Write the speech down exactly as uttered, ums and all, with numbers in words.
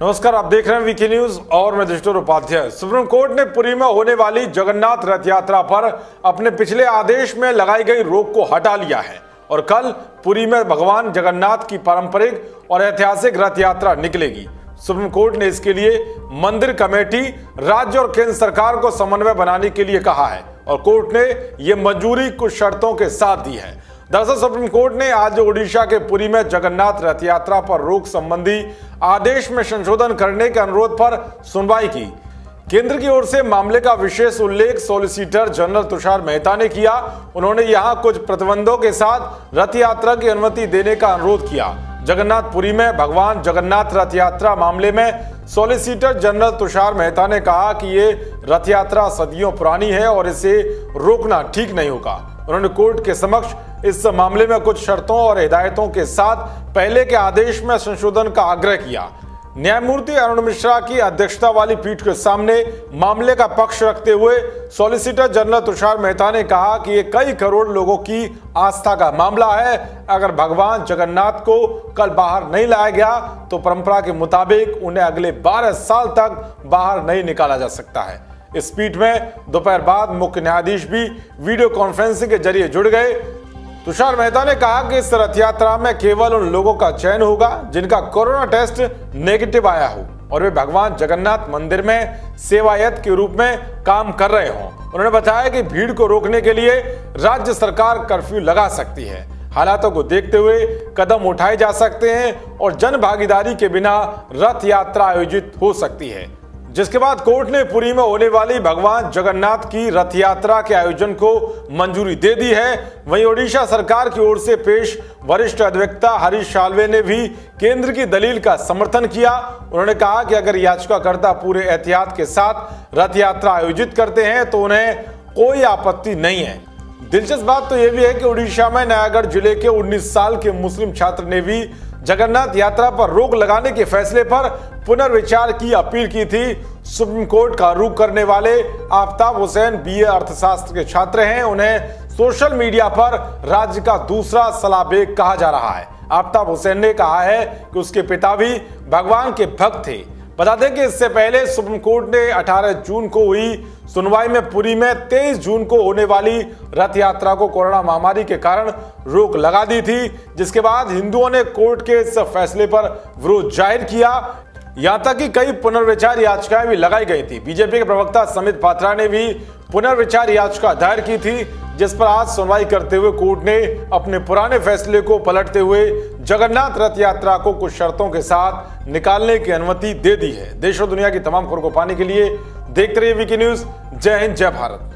नमस्कार, आप देख रहे हैं वीके न्यूज और मैं दृष्टोर उपाध्याय। सुप्रीम कोर्ट ने पुरी में होने वाली जगन्नाथ रथ यात्रा पर अपने पिछले आदेश में लगाई गई रोक को हटा लिया है और कल पुरी में भगवान जगन्नाथ की पारंपरिक और ऐतिहासिक रथ यात्रा निकलेगी। सुप्रीम कोर्ट ने इसके लिए मंदिर कमेटी, राज्य और केंद्र सरकार को समन्वय बनाने के लिए कहा है और कोर्ट ने यह मंजूरी कुछ शर्तों के साथ दी है। दरअसल सुप्रीम कोर्ट ने आज ओडिशा के पुरी में जगन्नाथ रथ यात्रा पर रोक संबंधी आदेश में संशोधन करने के अनुरोध पर सुनवाई की। केंद्र की ओर से मामले का विशेष उल्लेख सॉलिसिटर जनरल तुषार मेहता ने किया। उन्होंने यहां कुछ प्रतिबंधों के साथ रथ यात्रा की अनुमति देने का अनुरोध किया। जगन्नाथपुरी में भगवान जगन्नाथ रथ यात्रा मामले में सॉलिसिटर जनरल तुषार मेहता ने कहा कि ये रथ यात्रा सदियों पुरानी है और इसे रोकना ठीक नहीं होगा। उन्होंने कोर्ट के समक्ष इस मामले में कुछ शर्तों और हिदायतों के साथ पहले के आदेश में संशोधन का आग्रह किया। न्यायमूर्ति अरुण मिश्रा की अध्यक्षता वाली पीठ के सामने मामले का पक्ष रखते हुए सॉलिसिटर जनरल तुषार मेहता ने कहा कि ये कई करोड़ लोगों की आस्था का मामला है। अगर भगवान जगन्नाथ को कल बाहर नहीं लाया गया तो परंपरा के मुताबिक उन्हें अगले बारह साल तक बाहर नहीं निकाला जा सकता है। इस पीठ में दोपहर बाद मुख्य न्यायाधीश भी वीडियो कॉन्फ्रेंसिंग के जरिए जुड़ गए। तुषार मेहता ने कहा कि इस रथ यात्रा में केवल उन लोगों का चयन होगा जिनका कोरोना टेस्ट नेगेटिव आया हो और वे भगवान जगन्नाथ मंदिर में सेवायत के रूप में काम कर रहे हों। उन्होंने बताया कि भीड़ को रोकने के लिए राज्य सरकार कर्फ्यू लगा सकती है। हालातों को देखते हुए कदम उठाए जा सकते हैं और जन भागीदारी के बिना रथ यात्रा आयोजित हो सकती है। जिसके बाद कोर्ट ने पुरी में होने वाली भगवान जगन्नाथ की रथ यात्रा के आयोजन को मंजूरी दे दी है। वहीं ओडिशा सरकार की ओर से पेश वरिष्ठ अधिवक्ता हरीश साल्वे ने भी केंद्र की दलील का समर्थन किया। उन्होंने कहा कि अगर याचिकाकर्ता पूरे एहतियात के साथ रथ यात्रा आयोजित करते हैं तो उन्हें कोई आपत्ति नहीं है। दिलचस्प बात तो यह भी है कि ओडिशा में नयागढ़ जिले के उन्नीस साल के मुस्लिम छात्र ने भी जगन्नाथ यात्रा पर रोक लगाने के फैसले पर पुनर्विचार की अपील की थी। सुप्रीम कोर्ट का रुख करने वाले आफ्ताब हुसैन बीए अर्थशास्त्र के छात्र हैं। उन्हें सोशल मीडिया पर राज्य का दूसरा सलाहबेग कहा जा रहा है। आफ्ताब हुसैन ने कहा है कि उसके पिता भी भगवान के भक्त थे। बता दें कि इससे पहले सुप्रीम कोर्ट ने अठारह जून को हुई सुनवाई में पुरी में तेईस जून को होने वाली रथ यात्रा को कोरोना महामारी के कारण रोक लगा दी थी, जिसके बाद हिंदुओं ने कोर्ट के इस फैसले पर विरोध जाहिर किया। यहां तक कि कई पुनर्विचार याचिकाएं भी लगाई गई थी। बीजेपी के प्रवक्ता समित पात्रा ने भी पुनर्विचार याचिका दायर की थी, जिस पर आज सुनवाई करते हुए कोर्ट ने अपने पुराने फैसले को पलटते हुए जगन्नाथ रथ यात्रा को कुछ शर्तों के साथ निकालने की अनुमति दे दी है। देश और दुनिया की तमाम खबरों को पाने के लिए देखते रहिए वीके न्यूज। जय हिंद, जय भारत।